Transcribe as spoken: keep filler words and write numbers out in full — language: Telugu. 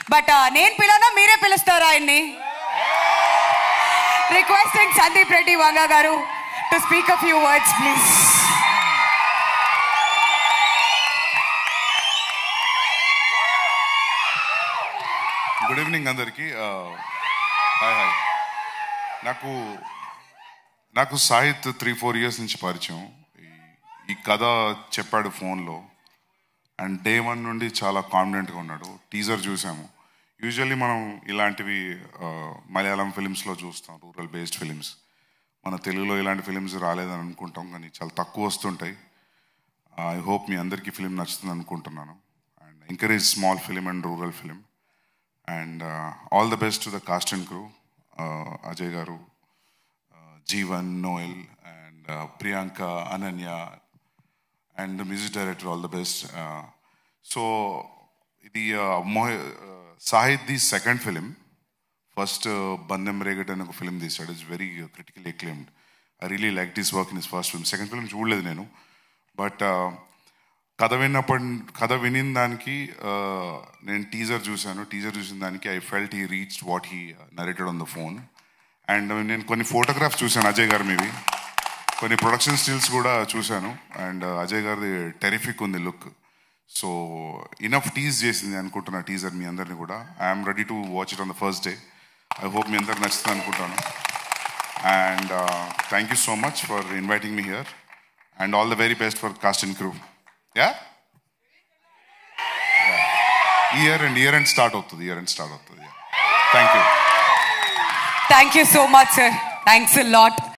బట్ నేను పిలవనా మీరే పిలుస్తారా ఆయన్ని? Requesting Sandeep Reddy Vanga garu to speak a few words please. Good evening అందరికీ. హాయ్ హాయ్ నాకు నాకు సాహిత్ త్రీ ఫోర్ ఇయర్స్ నుంచి పరిచయం. ఈ కథ చెప్పాడు ఫోన్లో అండ్ డే వన్ నుండి చాలా కాన్ఫిడెంట్గా ఉన్నాడు. టీజర్ చూసాము. యూజువల్లీ మనం ఇలాంటివి మలయాళం ఫిలిమ్స్లో చూస్తాం, రూరల్ బేస్డ్ ఫిలిమ్స్. మన తెలుగులో ఇలాంటి ఫిలిమ్స్ రాలేదని అనుకుంటాం, కానీ చాలా తక్కువ వస్తుంటాయి. ఐ హోప్ మీ అందరికీ ఫిలిం నచ్చుతుంది అనుకుంటున్నాను. And encourage small film and rural film. And all the best to the cast and crew, Ajay garu, Jeevan, Noel and Priyanka, Ananya and music director, all the best. So ఇది Mohi Sahith the second film. First Bandem Regat అని ఒక ఫిలిం తీశాడు. It's very critical acclaimed. I really like this work in his first film. Second film చూడలేదు నేను, బట్ కథ విన్నప్పటి కథ వినిన దానికి నేను టీజర్ చూశాను. టీజర్ చూసిన దానికి I felt he reached what he narrated on the phone. And నేను కొన్ని ఫోటోగ్రాఫ్స్ చూశాను అజయ్ గారు మీవి, కొన్ని ప్రొడక్షన్ స్టిల్స్ కూడా చూశాను. అండ్ అజయ్ గారిది టెరిఫిక్ ఉంది లుక్. సో ఇనఫ్ టీజ్ చేసింది అనుకుంటున్నా టీజర్ మీ అందరినీ కూడా. I'm ready to watch it on the first day. I hope మీ అందరికి నచ్చుతుంది అనుకుంటాను. And thank you so much for inviting me here and all the very best for cast and crew. Yeah year and year and start అవుతుంది ఇయర్ అండ్ స్టార్ట్ అవుతుంది. Thank you. Thank you so much sir. Thanks a lot.